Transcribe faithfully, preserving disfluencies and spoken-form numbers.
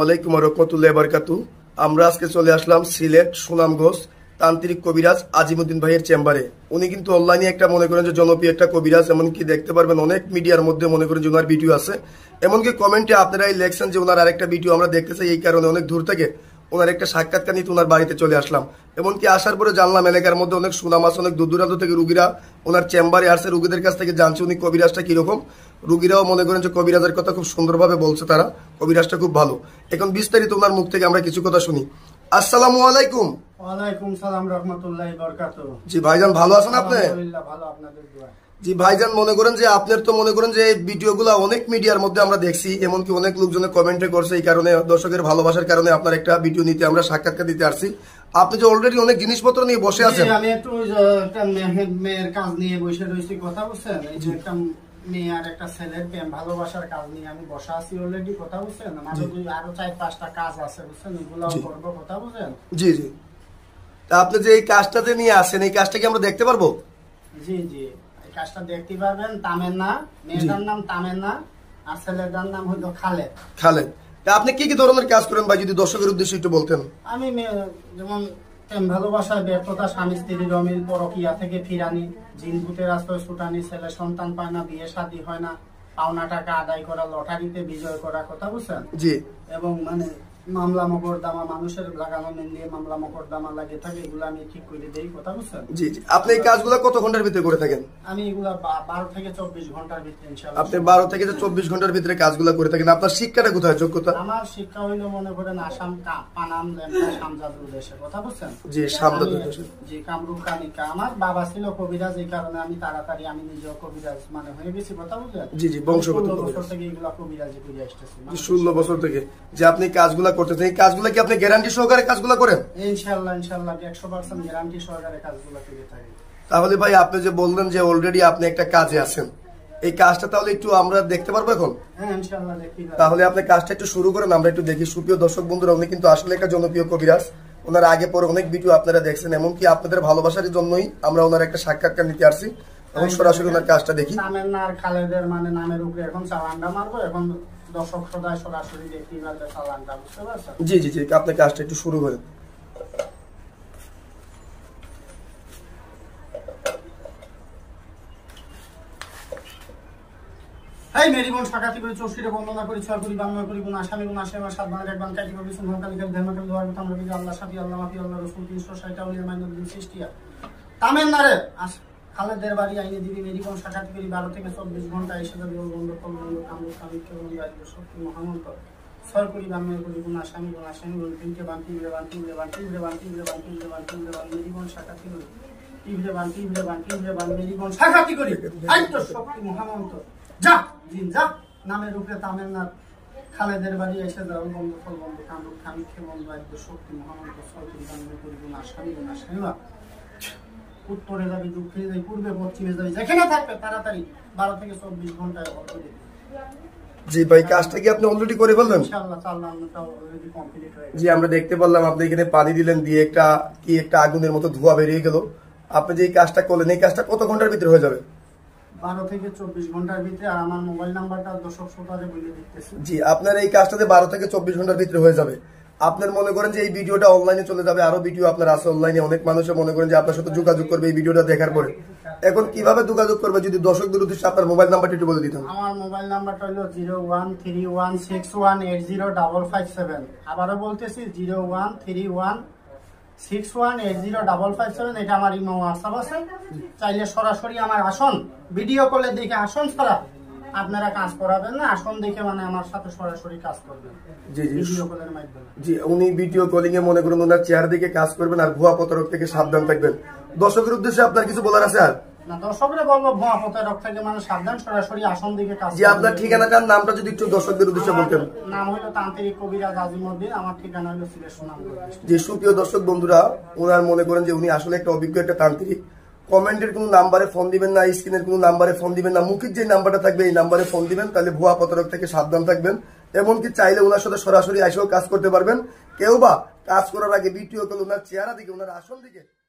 ওয়ালাইকুম রহমতুল্লাহি ওয়া বারাকাতুহু। আমরা আজকে চলে আসলাম সিলেট সুনামগঞ্জ তান্ত্রিক কবিরাজ আজিমউদ্দিন ভাইয়ের চেম্বারে। উনি কিন্তু অনলাইনে একটা মনে করেন যে জনপ্রিয় একটা কবিরাজ, এমনকি দেখতে পারবেন অনেক মিডিয়ার মধ্যে মনে করেন যে ওনার ভিডিও আছে। এমনকি কমেন্টে আপনারাই লেখছেন যে ওনার আরেকটা ভিডিও আমরা দেখতে চাই, এই কারণে অনেক দূর থেকে ওনার একটা সাক্ষাৎকার নিতে ওনার বাড়িতে চলে আসলাম। এমনকি আসার পরে জানলাম এলাকার মধ্যে অনেক সুনাম আছে, অনেক দূর দূরান্ত থেকে রুগীরা ওনার চেম্বারে আসছে। রুগীদের কাছ থেকে জানছে উনি কবিরাজটা কিরকম। রুগীরাও মনে করেন যে কবিরাজের কথা খুব সুন্দরভাবে বলছে, তারা কবিরাজটা খুব ভালো। এখন বিস্তারিত ওনার মুখ থেকে আমরা কিছু কথা শুনি। আসসালামু আলাইকুম। ওয়ালাইকুম সালাম রাহমাতুল্লাহি ওয়া বারাকাতুহু। জি ভাইজান, ভালো আছেন আপনি? আলহামদুলিল্লাহ ভালো, আপনাদের দোয়া। জি ভাইজান, মনে করেন যে আপনার তো মনে করেন যে ভিডিওগুলো অনেক মিডিয়ার মধ্যে আমরা দেখছি, এমনকি অনেক লোকজনে কমেন্টে করছে। এই কারণে দর্শকের ভালোবাসার কারণে আপনার একটা ভিডিও নিতে আমরা সাক্ষাৎকার দিতে আসছি। আপনি যে অলরেডি অনেক জিনিসপত্র নিয়ে বসে আছেন। আমি একটু একটা মেয়ের কাজ নিয়ে বসে রয়েছি, কথা বলছেন। এই যে একটা মেয়ে আর একটা ছেলের প্রেম ভালোবাসার কাজ নিয়ে আমি বসে আছি অলরেডি, কথা বলছেন। আমাদের আরো চার পাঁচটা কাজ আছে বুঝছেন, এগুলো করবো, কথা বলছেন। জি জি। তা আপনি যে এই কাজটাতে নিয়ে আসেন, এই কাজটা কি আমরা দেখতে পারবো? জি জি, এই কাজটা দেখতে পারবেন। তামেন্না, মেয়েটার নাম তামেন্না আর ছেলেটার নাম হলো খালেদ। খালেদ। তা আপনি কি কি ধরনের কাজ করেন ভাই, যদি দর্শকের উদ্দেশ্যে একটু বলতেন। আমি যেমন প্রেম ভালোবাসার ব্যর্থতা, স্বামী স্ত্রীর অমিল, পরকীয়া থেকে ফিরানি, জিন ভূতের আশ্রয় ছুটানি, ছেলে সন্তান পায় না, বিয়ে শাদী হয় না, পাওনা টাকা আদায় করা, লটারিতে বিজয় করা, কথা বুঝছেন। জি। এবং মানে মামলা মকদ্দমা, মানুষের লাগানো নিয়ে মামলা মকদ্দমা লাগে থাকে, এগুলো আমি ঠিক করে দেই, কথা বুঝছেন। জি জি। আপনি এই কাজগুলো কত ঘন্টার ভিতরে করে থাকেন? আমি এগুলা বারো থেকে চব্বিশ ঘন্টার ভিতরে ইনশাআল্লাহ। আপনি বারো থেকে চব্বিশ ঘন্টার ভিতরে কাজগুলো করে থাকেন। আপনার শিক্ষাটা কোথায়, যোগ্যতা? আমার শিক্ষা হইলো মনে করেন আসাম, পানাম, লেমটা, শামজাদুল দেশে, কথা বুঝছেন। জি, শামজাদুল দেশে। জি, কামরূপ কানিকা। আমার বাবা ছিল কবিরাজ, এই কারণে আমি তাড়াতাড়ি আমি নিজেও কবিরাজ মানে হয়ে গেছি, কথা বুঝলেন। জি জি, বংশগত বছর থেকে এগুলা কবিরাজি করে আসতেছি। ষোলো বছর থেকে যে আপনি কাজগুলা করতেছেন, এই কাজগুলা কি আপনি গ্যারান্টি সহকারে কাজগুলা করেন? ইনশাআল্লাহ ইনশাআল্লাহ একশো পার্সেন্ট গ্যারান্টি সহকারে কাজগুলা করে থাকি। তাহলে ভাই আপনি যে বললেন যে অলরেডি আপনি একটা কাজে আছেন, এই কাজটা তাহলে একটু আমরা দেখতে পারবো এখন? হ্যাঁ ইনশাআল্লাহ দেখি। তাহলে আপনি কাজটা একটু শুরু করেন, আমরা একটু দেখি। সুপ্রিয় দর্শক বন্ধুরা, উনি কিন্তু আসলে একটা জনপ্রিয় কবিরাজ। ওনার আগে পরে অনেক ভিডিও আপনারা দেখছেন, এমনকি আপনাদের ভালোবাসার জন্যই আমরা ওনার একটা সাক্ষাৎকার নিতে আসছি। এখন সরাসরি ওনার কাজটা দেখি। তামেন্না আর খালেদের মানে নামের উপরে এখন চালানটা মারবো, এখন দর্শক সদায় সরাসরি দেখি চালানটা, বুঝতে পারছেন। জি জি জি, আপনি কাজটা একটু শুরু করেন। এই মেরিবন সাকাতি করে চৌষট্টি বন্দনা করি, ছয় করি বাংলা করি, গুণ আসামি গুণ আসামি সাত বাংলা এক বাং কাটি করি সুন্দর কালিকাল ধর্মকাল দোয়ার কথা আমরা কিন্তু আল্লাহ সাফি আল্লাহ মাফি আল্লাহ রসুল তিনশো ষাটটা উলিয়া মাইনুদ্দিন সৃষ্টিয়া তামেন্নারে খালেদের বাড়ি আইনে দিবি। মেরিবন সাকাতি করি বারো থেকে চব্বিশ ঘন্টা এসে যাবে বন্ধ ফল বন্ধ কামড় কামিক বন্ধ আসবে শক্তি মহামন্ত ছয় করি বাংলা করি গুণ আসামি গুণ আসামি গুণ তিনটে বান তিনটে বান তিনটে বান তিনটে বান তিনটে বান তিনটে বান তিনটে বান মেরিবন সাকাতি করি তিনটে বান তিনটে বান তিনটে বান মেরিবন সাকাতি করি আইতো শক্তি মহামন্ত যা দিন যা নামের উপরে তামেন্নার খালেদের বাড়ি এসে যাও বন্ধ ফল বন্ধ কামড় খামিক বন্ধ আসবে শক্তি মহামন্ত ছয় করি বাংলা করি গুণ আসামি গুণ আসামি বা উত্তরে যাবে, দক্ষিণে যাবে, পূর্বে পশ্চিমে যাবে, যেখানে থাকবে তাড়াতাড়ি বারো থেকে চব্বিশ ঘন্টায় অর্ডার দিবে। জি ভাই, কাজটা কি আপনি অলরেডি করে ফেললেন? ইনশাআল্লাহ চালানটা অলরেডি কমপ্লিট হয়ে গেছে। জি, আমরা দেখতে পারলাম আপনি এখানে পানি দিলেন, দিয়ে একটা কি একটা আগুনের মতো ধোঁয়া বেরিয়ে গেল। আপনি যে এই কাজটা করলেন, এই কাজটা কত ঘন্টার ভিতরে হয়ে যাবে? বারো থেকে চব্বিশ ঘন্টার ভিতরে। আর আমার মোবাইল নাম্বারটা দর্শক শ্রোতাদের বলে দিতেছি। জি, আপনার এই কাজটাতে বারো থেকে চব্বিশ ঘন্টার ভিতরে হয়ে যাবে। আপনার মনে করেন যে এই ভিডিওটা অনলাইনে চলে যাবে, আরো ভিডিও আপনার আছে অনলাইনে, অনেক মানুষের মনে করেন যে আপনার সাথে যোগাযোগ করবে এই ভিডিওটা দেখার পরে। এখন কিভাবে যোগাযোগ করবে, যদি দর্শকদের উদ্দেশ্যে আপনার মোবাইল নাম্বারটা একটু বলে দিতেন। আমার মোবাইল নাম্বারটা হলো zero one three one six one eight zero double five seven. আবারও বলতেছি zero one three one six one eight zero double five seven. এটা আমার ইমো হোয়াটসঅ্যাপ আছে। চাইলে সরাসরি আমার আসন ভিডিও কলে দেখে আসন ছাড়া আপনারা কাজ করাবেন না, আসন দেখে মানে আমার সাথে সরাসরি কাজ করবেন। জি জি, ভিডিও কলের মাধ্যমে। জি, উনি ভিডিও কলিং এ মনে করুন ওনার চেহারা দেখে কাজ করবেন, আর ভুয়া প্রতারক থেকে সাবধান থাকবেন। দর্শকের উদ্দেশ্যে আপনার কিছু বলার আছে? আর না, দর্শকরা বলবো ভুয়া প্রতারক থেকে মানে সাবধান, সরাসরি আসন দিকে কাজ। জি, আপনার ঠিকানাটার নামটা যদি একটু দর্শকদের উদ্দেশ্যে বলতেন। নাম হলো তান্ত্রিক কবিরাজ আজিমউদ্দিন, আমার ঠিকানা হলো সিলেট সুনামগঞ্জ। যে সুপ্রিয় দর্শক বন্ধুরা, ওনার মনে করেন যে উনি আসলে একটা অভিজ্ঞ একটা তান্ত্রিক। কমেন্টের কোন নাম্বারে ফোন দিবেন না, স্ক্রিনের কোন নাম্বারে ফোন দিবেন না, মুখের যে নাম্বারটা থাকবে এই নাম্বারে ফোন দিবেন, তাহলে ভুয়া প্রতারক থেকে সাবধান থাকবেন। এমনকি চাইলে ওনার সাথে সরাসরি এসেও কাজ করতে পারবেন। কেউ বা কাজ করার আগে ভিডিও কল ওনার চেহারা দিকে, ওনার আসল দিকে